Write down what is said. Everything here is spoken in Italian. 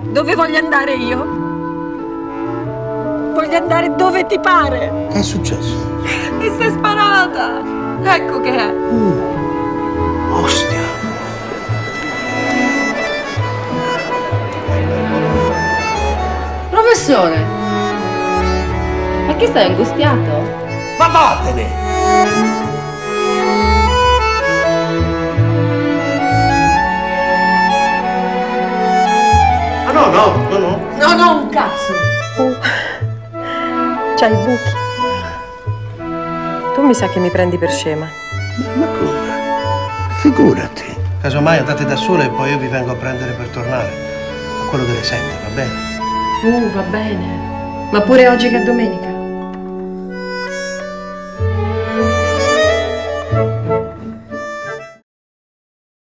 Dove voglio andare io? Voglio andare dove ti pare. Che è successo? Mi sei sparata. Ecco che è. Ostia. Professore, ma che stai angustiato? Ma vattene! No, No, un cazzo! C'hai i buchi. Tu mi sa che mi prendi per scema. Ma come? Figurati. Casomai andate da sole e poi io vi vengo a prendere per tornare. A quello delle 7, va bene? Va bene. Ma pure oggi che è domenica.